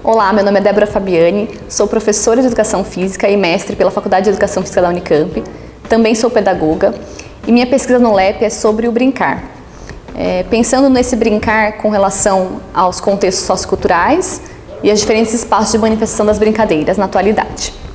Olá, meu nome é Débora Fabiani, sou professora de Educação Física e mestre pela Faculdade de Educação Física da Unicamp. Também sou pedagoga e minha pesquisa no LEP é sobre o brincar. Pensando nesse brincar com relação aos contextos socioculturais e as diferentes espaços de manifestação das brincadeiras na atualidade.